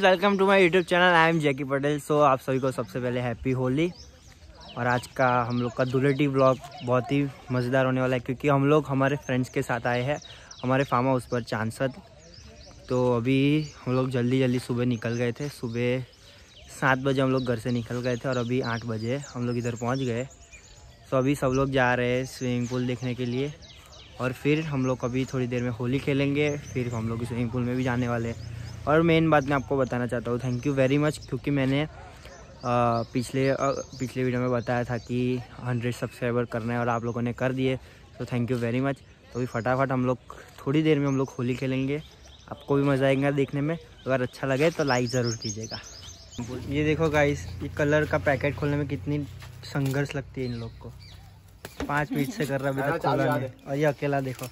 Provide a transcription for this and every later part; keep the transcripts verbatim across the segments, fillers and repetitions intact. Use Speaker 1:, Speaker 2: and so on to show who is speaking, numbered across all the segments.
Speaker 1: Welcome to my YouTube channel. I am Jackie Patel. So आप सभी को सबसे पहले हैप्पी होली। और आज का हम लोग का धुलेटी व्लॉग बहुत ही मज़ेदार होने वाला है, क्योंकि हम लोग हमारे फ्रेंड्स के साथ आए हैं हमारे फार्म हाउस पर चांसद। तो अभी हम लोग जल्दी जल्दी सुबह निकल गए थे। सुबह सात बजे हम लोग घर से निकल गए थे और अभी आठ बजे हम लोग इधर पहुंच गए। तो अभी सब लोग जा रहे हैं स्विमिंग पूल देखने के लिए, और फिर हम लोग अभी थोड़ी देर में होली खेलेंगे। फिर हम लोग स्विमिंग पूल में भी जाने वाले हैं। और मेन बात मैं आपको बताना चाहता हूँ, थैंक यू वेरी मच, क्योंकि मैंने आ, पिछले आ, पिछले वीडियो में बताया था कि हंड्रेड सब्सक्राइबर करना है और आप लोगों ने कर दिए। तो थैंक यू वेरी मच। तो अभी फटाफट हम लोग थोड़ी देर में हम लोग होली खेलेंगे। आपको भी मज़ा आएगा देखने में। अगर अच्छा लगे तो लाइक ज़रूर कीजिएगा। ये देखो गाइस, ये कलर का पैकेट खोलने में कितनी संघर्ष लगती है इन लोग को। पाँच मिनट से कर रहा अभी तक खोला नहीं। और ये अकेला देखो,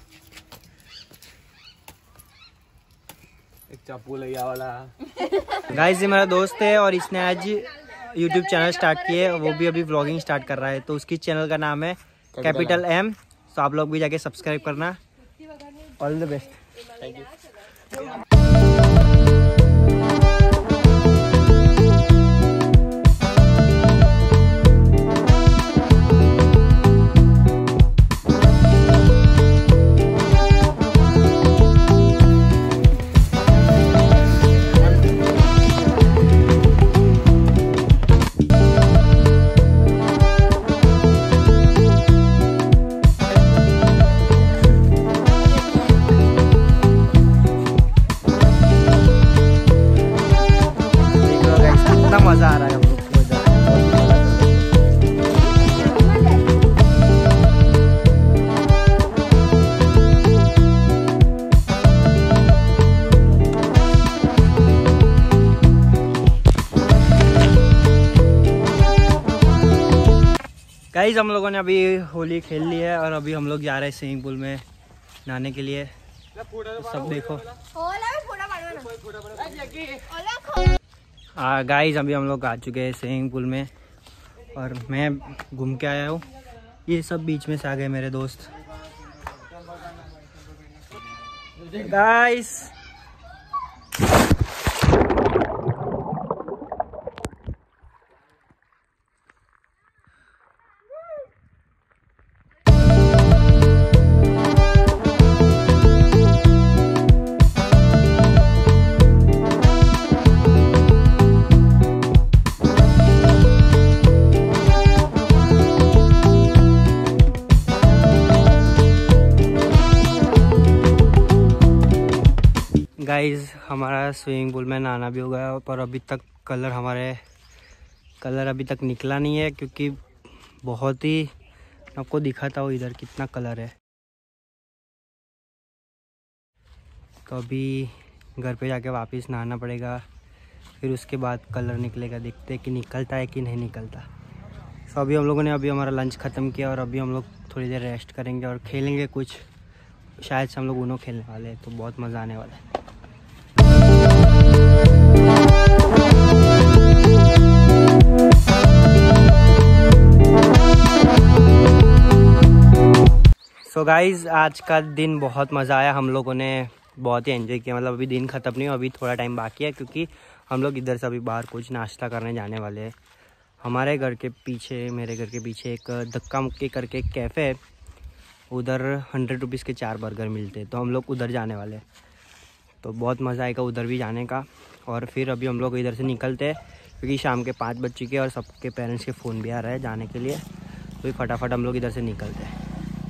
Speaker 2: एक चापू लिया वाला।
Speaker 1: गाइस ये मेरा दोस्त है और इसने आज यूट्यूब चैनल स्टार्ट किए है। वो भी अभी व्लॉगिंग स्टार्ट कर रहा है। तो उसकी चैनल का नाम है कैपिटल एम। तो आप लोग भी जाके सब्सक्राइब करना। All the best. Thank you. मजा आ रहा है हम लोग को इधर। गाइस हम लोगों ने अभी होली खेल ली है और अभी हम लोग जा रहे हैं स्विमिंग पूल में नहाने के लिए। तो सब देखो। हाँ गाइस अभी हम लोग आ चुके हैं स्विमिंग पूल में और मैं घूम के आया हूँ। ये सब बीच में से आ गए मेरे दोस्त। गाइस गाइस हमारा स्विमिंग पूल में नहाना भी हो गया, पर अभी तक कलर हमारे कलर अभी तक निकला नहीं है, क्योंकि बहुत ही आपको दिखाता हूँ इधर कितना कलर है। तो अभी घर पे जाके वापस नहाना पड़ेगा, फिर उसके बाद कलर निकलेगा। देखते हैं कि निकलता है कि नहीं निकलता। तो अभी हम लोगों ने अभी हमारा लंच ख़त्म किया और अभी हम लोग थोड़ी देर रेस्ट करेंगे और खेलेंगे कुछ। शायद से हम लोग उनो खेलने वाले हैं, तो बहुत मज़ा आने वाला है। सो गाइज़ आज का दिन बहुत मज़ा आया। हम लोगों ने बहुत ही एंजॉय किया। मतलब अभी दिन ख़त्म नहीं हुआ, अभी थोड़ा टाइम बाकी है, क्योंकि हम लोग इधर से अभी बाहर कुछ नाश्ता करने जाने वाले हैं। हमारे घर के पीछे मेरे घर के पीछे एक धक्का मुक्की करके एक कैफ़े है। उधर हंड्रेड रुपीज़ के चार बर्गर मिलते हैं, तो हम लोग उधर जाने वाले हैं। तो बहुत मज़ा आएगा उधर भी जाने का। और फिर अभी हम लोग इधर से निकलते हैं, क्योंकि शाम के पाँच बज चुके हैं और सबके पेरेंट्स के फ़ोन भी आ रहा है जाने के लिए। तो फटाफट हम लोग इधर से निकलते हैं।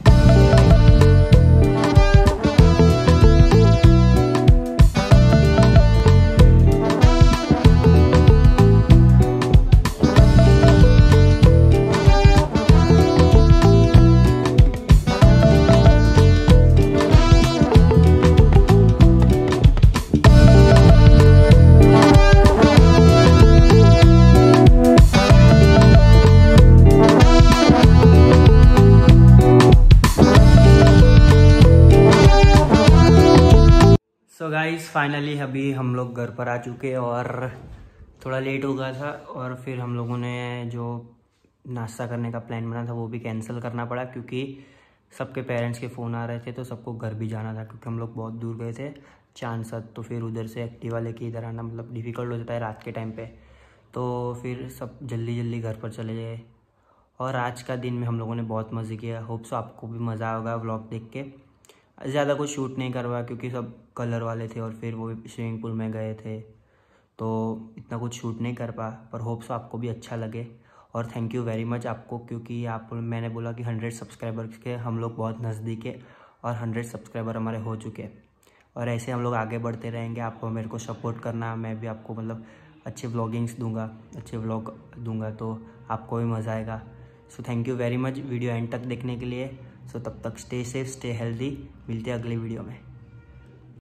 Speaker 1: सो गाइस फाइनली अभी हम लोग घर पर आ चुके हैं और थोड़ा लेट हो गया था। और फिर हम लोगों ने जो नाश्ता करने का प्लान बना था वो भी कैंसिल करना पड़ा, क्योंकि सबके पेरेंट्स के फ़ोन आ रहे थे। तो सबको घर भी जाना था, क्योंकि हम लोग बहुत दूर गए थे, चांसद, तो फिर उधर से एक्टिवा लेके इधर आना मतलब डिफ़िकल्ट हो जाता है रात के टाइम पे, तो फिर सब जल्दी जल्दी घर पर चले गए। और आज का दिन में हम लोगों ने बहुत मज़े किया। होप सो आपको भी मज़ा होगा व्लॉग देख के। ज़्यादा कुछ शूट नहीं करवा क्योंकि सब कलर वाले थे और फिर वो स्विमिंग पूल में गए थे, तो इतना कुछ शूट नहीं कर पा, पर होप सो आपको भी अच्छा लगे। और थैंक यू वेरी मच आपको, क्योंकि आप मैंने बोला कि हंड्रेड सब्सक्राइबर्स के हम लोग बहुत नज़दीक है और हंड्रेड सब्सक्राइबर हमारे हो चुके हैं। और ऐसे हम लोग आगे बढ़ते रहेंगे। आपको मेरे को सपोर्ट करना, मैं भी आपको मतलब अच्छे व्लॉगिंग्स दूंगा, अच्छे व्लॉग दूंगा, तो आपको भी मज़ा आएगा। So thank you very much video end तक देखने के लिए। सो तब तक स्टे सेफ, स्टे हेल्दी। मिलते हैं अगले वीडियो में।